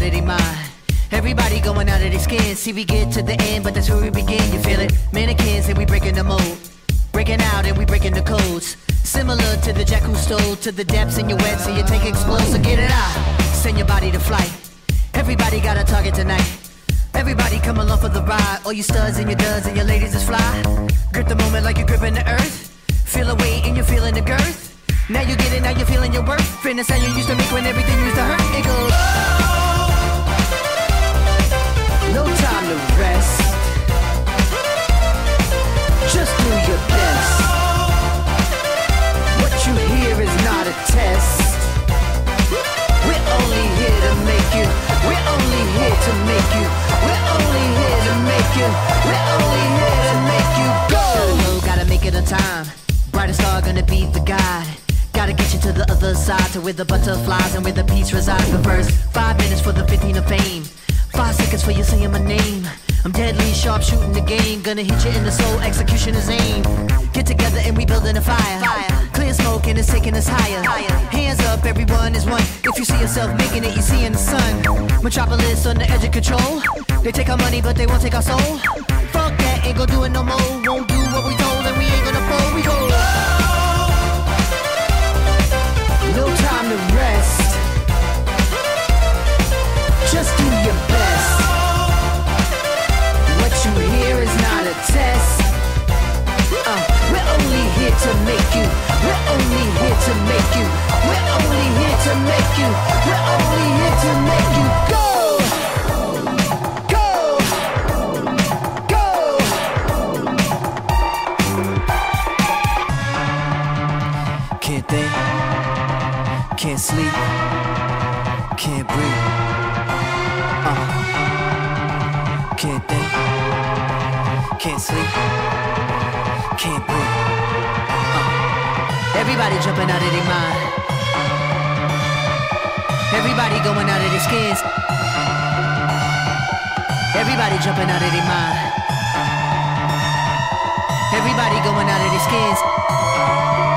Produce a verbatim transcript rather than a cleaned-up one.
out of their mind. Everybody going out of their skin. See, we get to the end, but that's where we begin. You feel it? Mannequins and we breaking the mold. Breaking out and we breaking the codes. Similar to the jack who stole to the depths in your wet, so you take explode. So get it out, send your body to flight. Everybody got a target tonight. Everybody come along for the ride. All you studs and your duds and your ladies is fly. Grip the moment like you're gripping the earth. Feel a weight and you're feeling the girth. Now you get it, now you're feeling your worth. Fitness how you used to make when everything used to hurt. It goes, no time to rest. Just do your best. What you hear is not a test. We're only here to make you. We're only here to make you. We're only here to make you. We're only here to make you go. Gotta, gotta make it on time. Brightest star gonna be the guide. Gotta get you to the other side, to where the butterflies and where the peace resides. But first, five minutes for the fifteen of fame. Five seconds for you saying my name. I'm deadly sharp shooting the game. Gonna hit you in the soul, execution is aim. Get together and we building a fire. fire. Clear smoke and it's taking us higher. higher. Hands up, everyone is one. If you see yourself making it, you see in the sun. Metropolis on the edge of control. They take our money, but they won't take our soul. Fuck that, ain't gon' do it no more. Won't do what we told and we ain't gonna fold. We go. No time to rest. Just do your best. What you hear is not a test. uh, We're only here to make you. We're only here to make you. We're only here to make you. We're only here to make you go. Go. Go. Can't think, can't sleep, can't breathe. Uh. Can't think, can't sleep, can't breathe. Uh. Everybody jumping out of their mind. Everybody going out of their skins. Everybody jumping out of their mind. Everybody going out of their skins.